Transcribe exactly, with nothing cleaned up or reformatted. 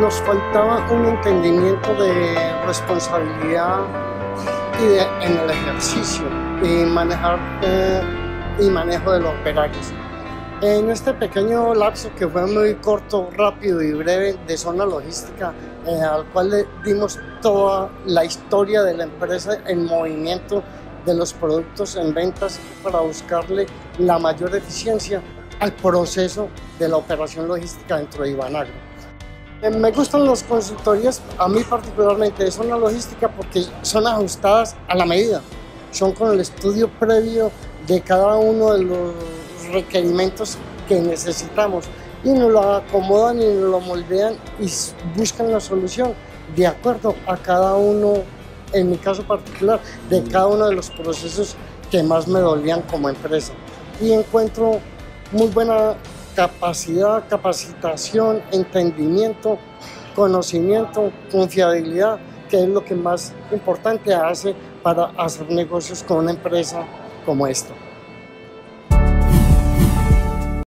nos faltaba un entendimiento de responsabilidad y de, en el ejercicio y manejar eh, y manejo de los operarios. En este pequeño lapso que fue muy corto, rápido y breve de zona logística, eh, al cual le dimos toda la historia de la empresa, el movimiento de los productos en ventas para buscarle la mayor eficiencia al proceso de la operación logística dentro de Ibanagro. Eh, me gustan las consultorías, a mí particularmente de zona logística, porque son ajustadas a la medida, son con el estudio previo de cada uno de los requerimientos que necesitamos y nos lo acomodan y nos lo moldean y buscan la solución de acuerdo a cada uno, en mi caso particular, de cada uno de los procesos que más me dolían como empresa. Y encuentro muy buena capacidad, capacitación, entendimiento, conocimiento, confiabilidad, que es lo que más importante hace para hacer negocios con una empresa como esta.